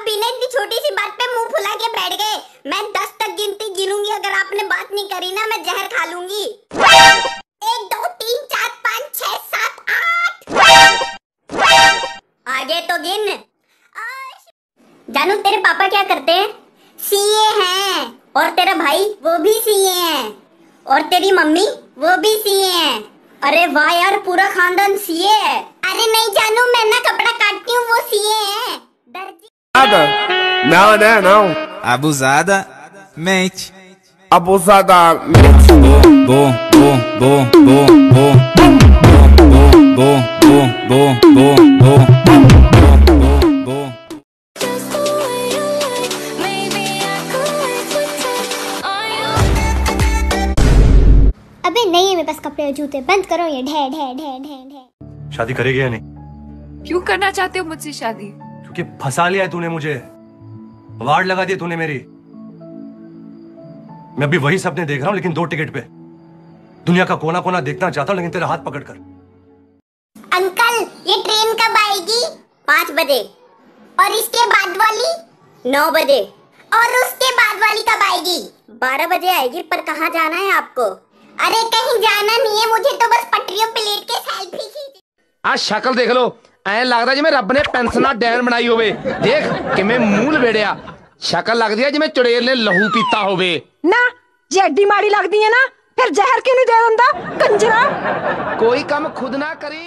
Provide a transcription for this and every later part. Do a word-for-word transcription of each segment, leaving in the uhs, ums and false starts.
पीने इतनी छोटी सी बात पे मुंह फुला के बैठ गए। मैं दस तक गिनती गिनूंगी, अगर आपने बात नहीं करी ना मैं जहर खा लूंगी। एक दो तीन चार पाँच छह सात आठ। आगे तो गिन। जानू तेरे पापा क्या करते हैं? सीए हैं। और तेरा भाई वो भी सीए हैं। और तेरी मम्मी वो भी सीए हैं। अरे वाह यार, पूरा खानदान सीए है। अरे नहीं जानू, मैं ना कपड़ा काटती हूँ, वो सीए हैं। दर्जी। Não, né, não. Abusada, mente. Abusada, mente. Bom, bom, bom, bom, bom, bom, bom, bom, bom, bom, bom, bom, bom. अबे नहीं है मेरे पास कपड़े और जूते, बंद करो ये ढे ढे ढे ढे ढे। शादी करेगी या नहीं? क्यों करना चाहते हो मुझसे शादी? क्योंकि फंसा लिया है तूने मुझे, वार्ड लगा दिया तूने मेरी। मैं अभी वही सपने देख रहा हूँ, लेकिन दो टिकट पे। दुनिया का कोना कोना देखना चाहता हूँ, लेकिन तेरा हाथ पकड़कर। अंकल ये ट्रेन कब आएगी? पाँच बजे। और इसके बाद वाली? नौ बजे। और उसके बाद वाली कब आएगी? बारह बजे आएगी। पर कहाँ जाना है आपको? अरे कहीं जाना नहीं है मुझे, तो बस पटरियों पे लेट के सेल्फी खींच। आ शक्ल देख लो, ਐ ਲੱਗਦਾ ਜਿਵੇਂ ਰੱਬ ਨੇ ਪੈਨਸਨਾ ਡੈਨ ਬਣਾਈ ਹੋਵੇ। ਦੇਖ ਕਿਵੇਂ ਮੂੰਹ ਲਵੇੜਿਆ, ਸ਼ਕਲ ਲੱਗਦੀ ਹੈ ਜਿਵੇਂ ਚੁੜੇਲ ਨੇ ਲਹੂ ਪੀਤਾ ਹੋਵੇ। ਨਾ ਜੇ ਐਡੀ ਮਾੜੀ ਲੱਗਦੀ ਹੈ ਨਾ, ਫਿਰ ਜ਼ਹਿਰ ਕਿਉਂ ਨਹੀਂ ਦੇ ਦਿੰਦਾ ਕੰਜਰਾ? ਕੋਈ ਕੰਮ ਖੁਦ ਨਾ ਕਰੀ।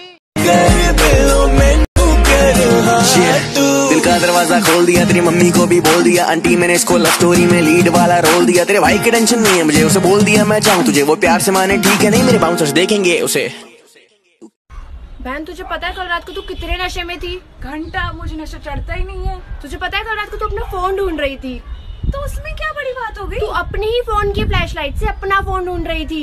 दिल का दरवाजा खोल दिया, तेरी मम्मी को भी बोल दिया, आंटी मैंने इसको लव स्टोरी में लीड वाला रोल दिया। तेरे भाई की टेंशन नहीं है मुझे, उसे बोल दिया मैं चाहूँ तुझे वो प्यार से माने, ठीक है नहीं मेरे बाउंसर्स देखेंगे उसे। बहन तुझे पता है कल रात को तू कितने नशे में थी? घंटा मुझे नशा चढ़ता ही नहीं है। तुझे पता है कल रात को तू अपना फोन ढूंढ रही थी, तो उसमें क्या बड़ी बात हो गई? तू अपने ही फोन की फ्लैशलाइट से अपना फोन ढूंढ रही थी।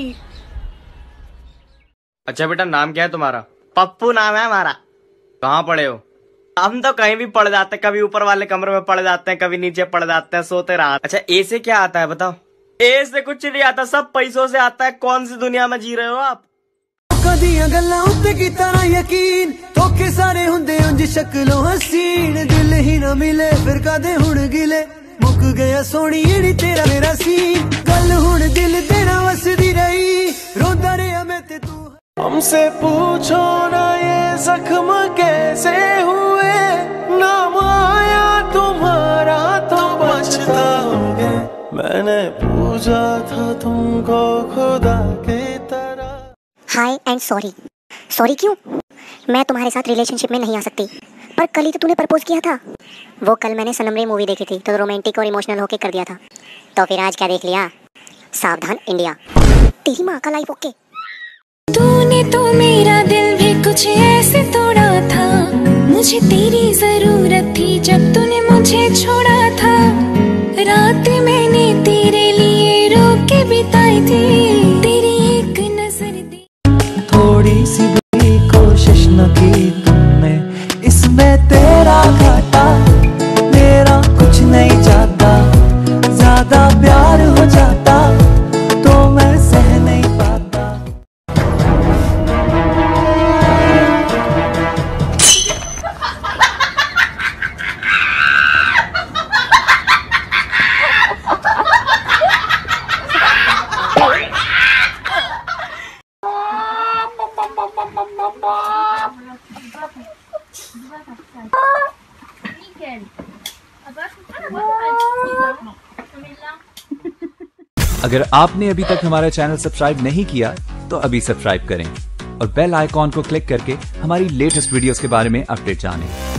अच्छा बेटा नाम क्या है तुम्हारा? पप्पू नाम है हमारा। कहाँ पढ़े हो? हम तो कहीं भी पढ़ जाते हैं, कभी ऊपर वाले कमरे में पढ़ जाते हैं, कभी नीचे पढ़ जाते हैं, सोते रहा। अच्छा ए से क्या आता है बताओ? ए से कुछ नहीं आता, सब पैसों से आता है। कौन सी दुनिया में जी रहे हो आप? ਦੀਆਂ ਗੱਲਾਂ ਉੱਤੇ ਕੀਤਾ ਨਾ ਯਕੀਨ, ਧੋਖੇ ਸਾਰੇ ਹੁੰਦੇ ਉਂਝ ਸ਼ਕਲੋਂ ਹਸੀਨ। ਦਿਲ ਹੀ ਨਾ ਮਿਲੇ ਫਿਰ ਕਾਦੇ ਹੁਣ ਗਿਲੇ, ਮੁੱਕ ਗਿਆ ਸੋਹਣੀ ਏੜੀ ਤੇਰਾ ਮੇਰਾ ਸੀਨ। ਗੱਲ ਹੁਣ ਦਿਲ ਤੇਰਾ ਵਸਦੀ ਰਹੀ, ਰੋਂਦਾ ਰਿਹਾ मैं ਤੇ तू। हमसे पूछो ना ये जख्म कैसे हुए, नाम आया तुम्हारा तो पछताओगे। मैंने पूछा था तुमको खुदा के तरह। हाय एंड सॉरी। सॉरी क्यों? मैं तुम्हारे साथ रिलेशनशिप में नहीं आ सकती, पर कल ही तो तूने प्रपोज किया था। वो कल मैंने सनम रे मूवी देखी थी तो रोमांटिक और इमोशनल होके कर दिया था, तो फिर आज क्या देख लिया? सावधान इंडिया। तेरी माँ का लाइफ ओके। तूने तो मेरा दिल भी कुछ ऐसे तोड़ा था, मुझे तेरी जरूरत थी जब तूने मुझे छोड़ा था। रात मैंने तेरे लिए रोक के बिताई थी, तेरी एक नजर दे। थोड़ी सी भी कोशिश न की तुमने, इसमें तेरा घाटा मेरा कुछ नहीं जाता। ज्यादा प्यार हो जाता तो मैं सह नहीं पाता। अगर आपने अभी तक हमारा चैनल सब्सक्राइब नहीं किया तो अभी सब्सक्राइब करें और बेल आइकॉन को क्लिक करके हमारी लेटेस्ट वीडियोस के बारे में अपडेट जानें।